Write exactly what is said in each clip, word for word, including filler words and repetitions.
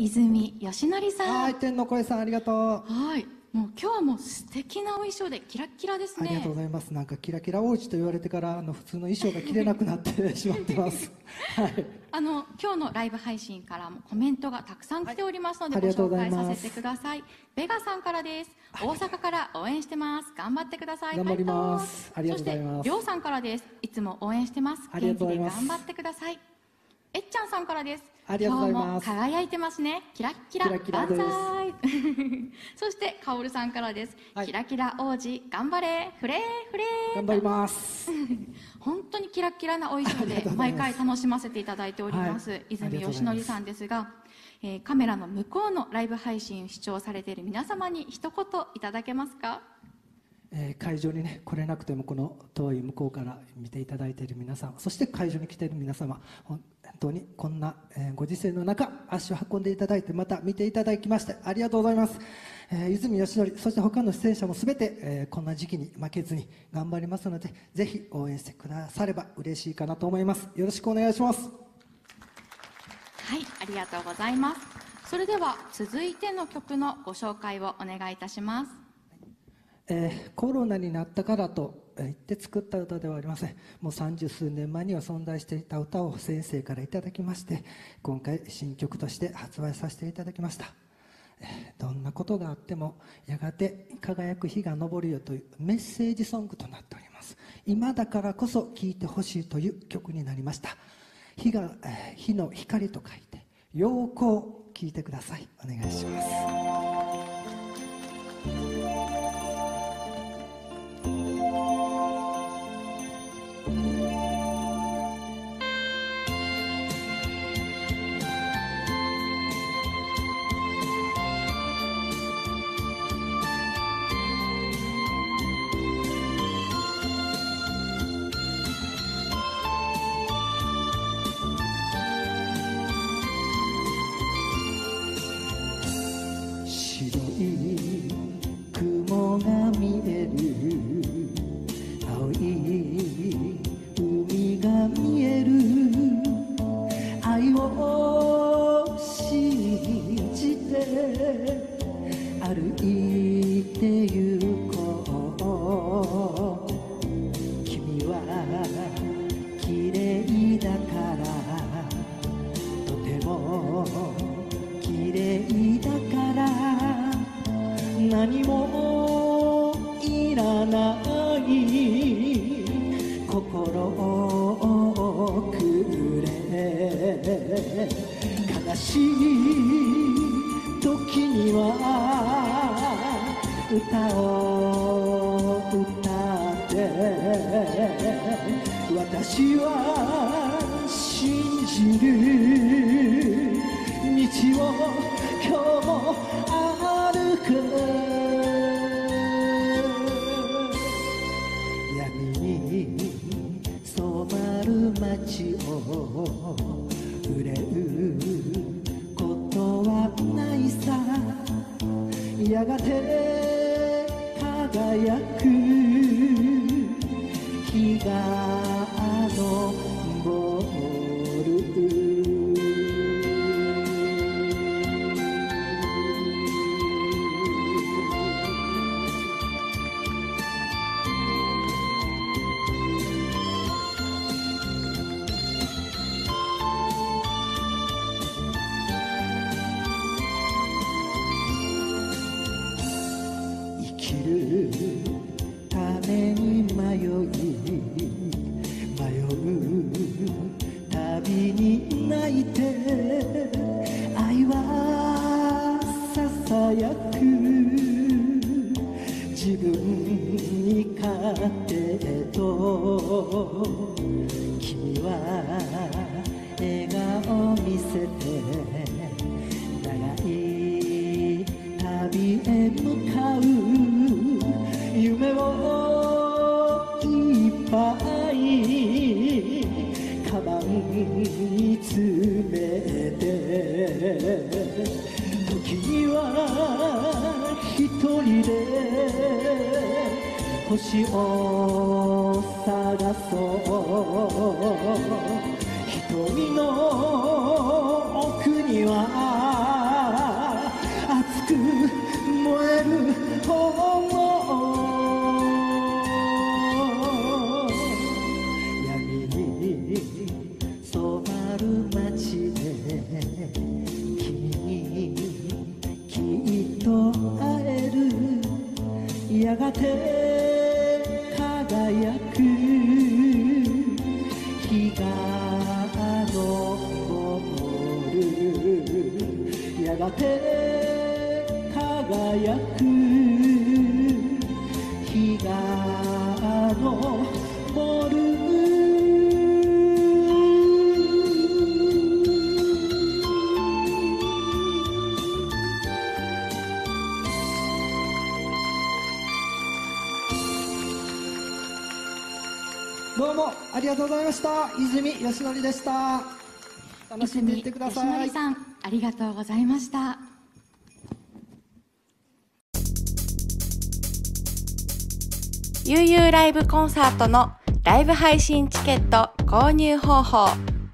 泉義則さん。 はい、天の声さん、ありがとう。 はい、もう今日はもう素敵なお衣装でキラッキラですね。 ありがとうございます。なんかキラキラ王子と言われてからあの普通の衣装が着れなくなってしまってます。はい。 あの今日のライブ配信からもコメントがたくさん来ておりますので、ご紹はい、 介させてください。ベガさんからです。大阪から応援してます。頑張ってください。 頑張ります。ありがとうございます。 そしてりょうさんからです。いつも応援してます。 ありがとうございます。 元気で頑張ってください。えっちゃんさんからです。 ありがとうございます。 今日も輝いてますね。キラッキラ。 キラキラです。 万歳そしてかおるさんからです。はい、キラキラ王子頑張れフレーフレー。 頑張ります本当にキラキラなお衣装で毎回楽しませていただいております、はい、泉義則さんですが、えー、カメラの向こうのライブ配信を視聴されている皆様に一言いただけますか？ えー、会場にね来れなくてもこの遠い向こうから見ていただいている皆様、そして会場に来ている皆様、本当にこんな、えー、ご時世の中足を運んでいただいてまた見ていただきましてありがとうございます。えー、泉義則、そして他の出演者も全て、えー、こんな時期に負けずに頑張りますので、ぜひ応援してくだされば嬉しいかなと思います。よろしくお願いします。 はい、ありがとうございます。それでは続いての曲のご紹介をお願いいたします。 えー、コロナになったからと言って作った歌ではありません。もう三十数年前には存在していた歌を先生からいただきまして、今回新曲として発売させていただきました。えー、どんなことがあってもやがて輝く日が昇るよというメッセージソングとなっております。今だからこそ聴いてほしいという曲になりました。日が、えー、日の光と書いて陽光、聴いてください。お願いします。雲が見える、青い海が見える、愛を信じて歩いてゆこう。君は綺麗だからとても綺麗だから何もいらない心をくれ。悲しい時には歌を歌って私は信じる道を今日も歩く。闇に染まる街を触れることはないさ。やがて輝く日が昇る。生きるために迷い迷うたびに泣いて愛はささやく自分に勝手と君は笑顔見せて長い旅へ向かう。夢をいっぱいカバンに詰めて時には一人で星を探そう。瞳の奥にはやがて輝く日が昇るやがて輝く日が昇るどうもありがとうございました。泉義則でした。楽しんでいってください。 泉義則さん、ありがとうございました。悠々ライブコンサートのライブ配信チケット購入方法。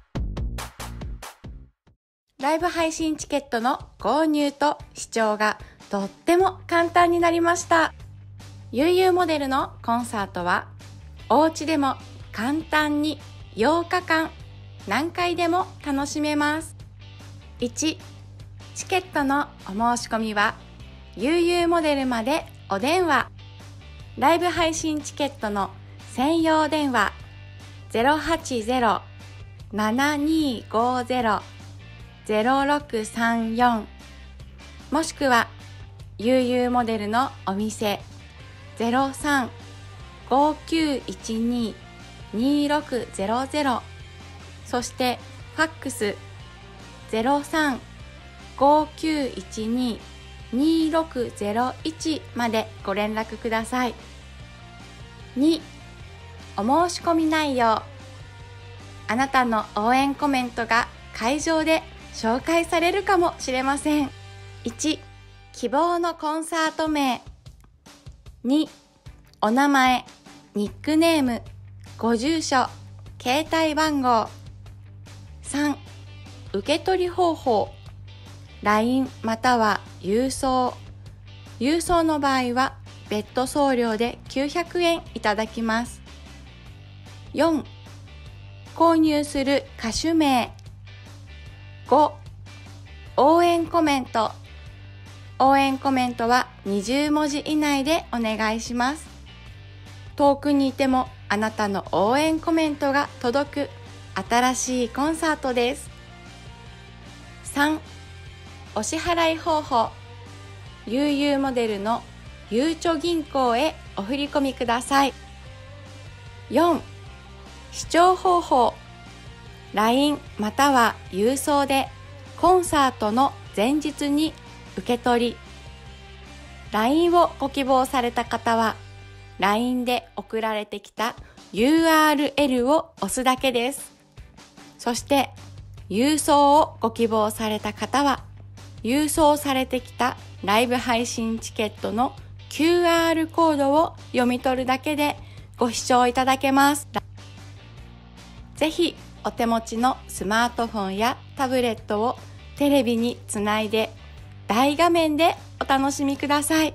ライブ配信チケットの購入と視聴がとっても簡単になりました。悠々モデルのコンサートはお家でも簡単にようかかん何回でも楽しめます。いち、チケットのお申し込みは悠々モデルまでお電話。ライブ配信チケットの専用電話 ゼロはちゼロ ななにごゼロ ゼロろくさんよん もしくは悠々モデルのお店 ゼロさん ごきゅういちに にろくゼロゼロ そしてファックス ゼロさん ごきゅういちに にろくゼロいち までご連絡ください。に、お申し込み内容。あなたの応援コメントが会場で紹介されるかもしれません。いち、希望のコンサート名。に、お名前、ニックネーム、ご住所、携帯番号。さん、受け取り方法。ライン または郵送。郵送の場合は別途送料できゅうひゃくえんいただきます。よん、購入する歌手名。ご、応援コメント。応援コメントはにじゅうもじ以内でお願いします。遠くにいてもあなたの応援コメントが届く新しいコンサートです。さん、お支払い方法。悠々モデルのゆうちょ銀行へお振り込みください。よん、視聴方法。ライン または郵送でコンサートの前日に受け取り。ライン をご希望された方は ライン で送られてきた ユーアールエル を押すだけです。そして郵送をご希望された方は郵送されてきたライブ配信チケットの キューアール コードを読み取るだけでご視聴いただけます。ぜひお手持ちのスマートフォンやタブレットをテレビにつないで大画面でお楽しみください。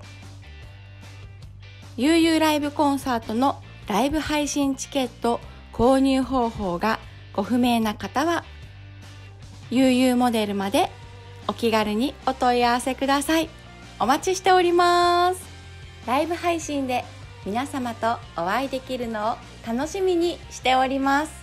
悠々ライブコンサートのライブ配信チケット購入方法がご不明な方は悠々モデルまでお気軽にお問い合わせください。お待ちしております。ライブ配信で皆様とお会いできるのを楽しみにしております。